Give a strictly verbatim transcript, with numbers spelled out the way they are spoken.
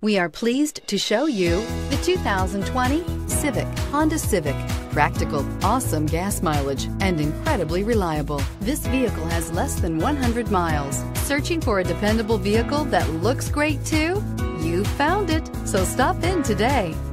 We are pleased to show you the two thousand twenty Civic, Honda Civic. Practical, awesome gas mileage, and incredibly reliable. This vehicle has less than one hundred miles. Searching for a dependable vehicle that looks great too? You found it, so stop in today.